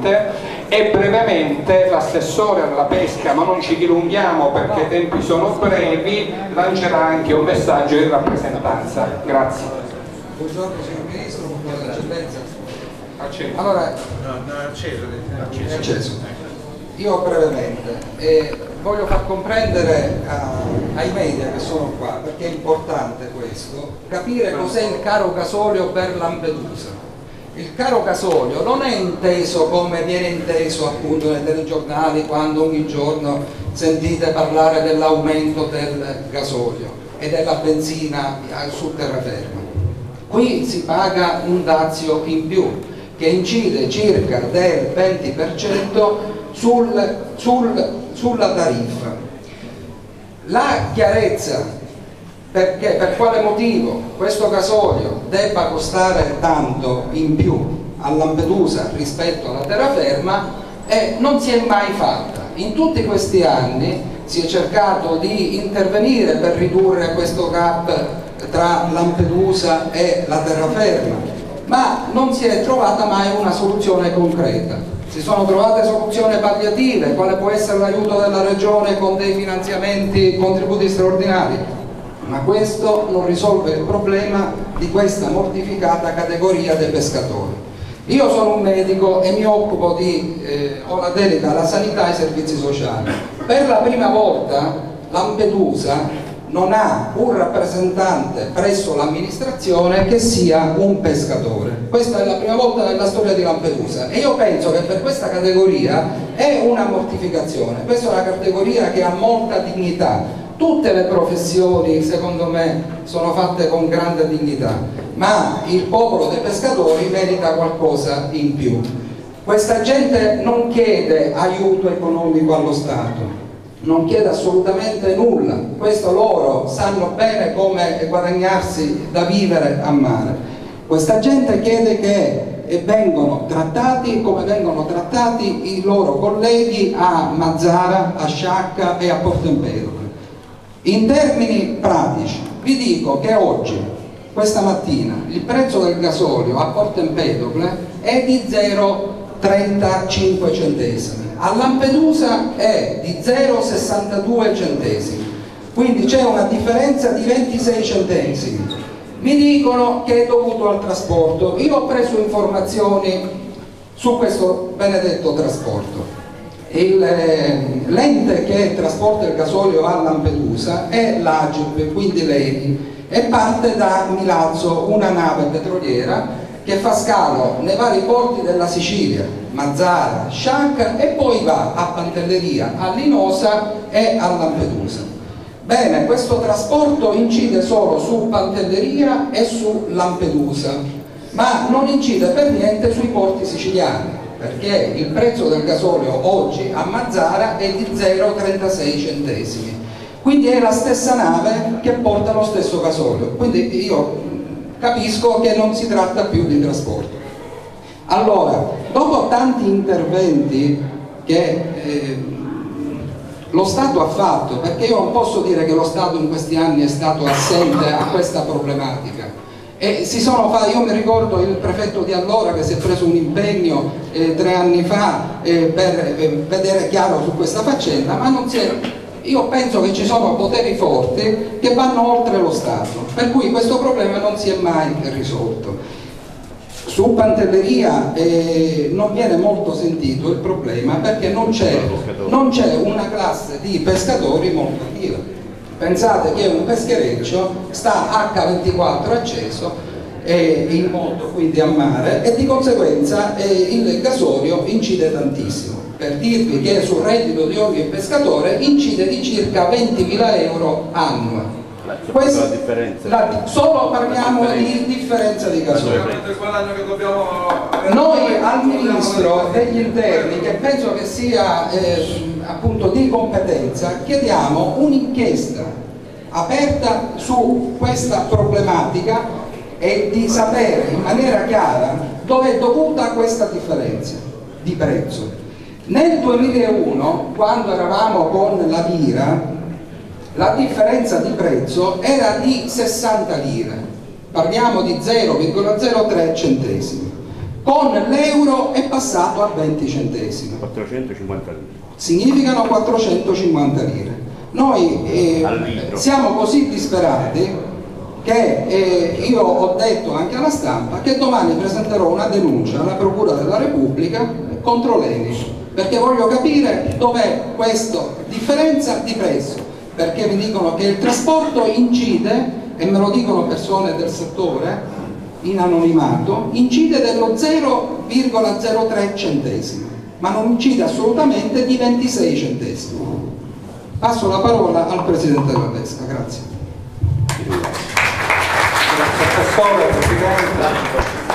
importante. E brevemente l'assessore alla pesca, ma non ci dilunghiamo perché i tempi sono brevi, lancerà anche un messaggio di rappresentanza. Grazie. Buongiorno signor Ministro, buongiorno eccellenza. Acceso. Allora, acceso. Io brevemente voglio far comprendere ai media che sono qua, perché è importante questo, capire cos'è il caro gasolio per Lampedusa. Il caro gasolio non è inteso come viene inteso appunto nei telegiornali, quando ogni giorno sentite parlare dell'aumento del gasolio e della benzina su terraferma. Qui si paga un dazio in più che incide circa del 20% sulla tariffa. La chiarezza perché, per quale motivo questo gasolio debba costare tanto in più a Lampedusa rispetto alla terraferma non si è mai fatta. In tutti questi anni si è cercato di intervenire per ridurre questo gap tra Lampedusa e la terraferma, ma non si è trovata mai una soluzione concreta. Si sono trovate soluzioni palliative, quale può essere l'aiuto della regione con dei finanziamenti, contributi straordinari, ma questo non risolve il problema di questa mortificata categoria dei pescatori. Io sono un medico e mi occupo ho la delega alla sanità e ai servizi sociali. Per la prima volta Lampedusa non ha un rappresentante presso l'amministrazione che sia un pescatore. Questa è la prima volta nella storia di Lampedusa e io penso che per questa categoria è una mortificazione. Questa è una categoria che ha molta dignità. Tutte le professioni secondo me sono fatte con grande dignità, ma il popolo dei pescatori merita qualcosa in più. Questa gente non chiede aiuto economico allo Stato, non chiede assolutamente nulla, questo loro sanno bene come guadagnarsi da vivere a mare. Questa gente chiede che vengono trattati come vengono trattati i loro colleghi a Mazara, a Sciacca e a Porto Empedocle. In termini pratici vi dico che oggi, questa mattina, il prezzo del gasolio a Porto Empedocle è di 0,35 centesimi, a Lampedusa è di 0,62 centesimi, quindi c'è una differenza di 26 centesimi. Mi dicono che è dovuto al trasporto. Io ho preso informazioni su questo benedetto trasporto. L'ente che trasporta il gasolio a Lampedusa è l'Agip, quindi l'ENI, e parte da Milazzo, una nave petroliera che fa scalo nei vari porti della Sicilia, Mazara, Sciacca, e poi va a Pantelleria, a Linosa e a Lampedusa. Bene, questo trasporto incide solo su Pantelleria e su Lampedusa, ma non incide per niente sui porti siciliani, perché il prezzo del gasolio oggi a Mazara è di 0,36 centesimi, quindi è la stessa nave che porta lo stesso gasolio, quindi io capisco che non si tratta più di trasporto. Allora, dopo tanti interventi che lo Stato ha fatto, perché io non posso dire che lo Stato in questi anni è stato assente a questa problematica, e io mi ricordo il prefetto di allora che si è preso un impegno 3 anni fa per vedere chiaro su questa faccenda, ma non si è. Io penso che ci sono poteri forti che vanno oltre lo Stato, per cui questo problema non si è mai risolto. Su Pantelleria non viene molto sentito il problema perché non c'è una classe di pescatori molto attiva. Pensate che un peschereccio sta H24 acceso in moto, quindi a mare, e di conseguenza il gasolio incide tantissimo. Per dirvi che sul reddito di ogni pescatore incide di circa 20.000 euro annua. Solo parliamo di differenza di gasolio. Noi al Ministro degli Interni, che penso che sia appunto di competenza, chiediamo un'inchiesta aperta su questa problematica e di sapere in maniera chiara dove è dovuta questa differenza di prezzo. Nel 2001, quando eravamo con la lira, la differenza di prezzo era di 60 lire, parliamo di 0,03 centesimi. con l'euro è passato a 20 centesimi. 450 lire. Significano 450 lire. Noi siamo così disperati che io ho detto anche alla stampa che domani presenterò una denuncia alla Procura della Repubblica contro l'ENI, perché voglio capire dov'è questa differenza di prezzo, perché mi dicono che il trasporto incide, e me lo dicono persone del settore in anonimato, incide dello 0,03 centesimi, ma non incide assolutamente di 26 centesimi. Passo la parola al Presidente della Pesca, grazie. Professore, Presidente.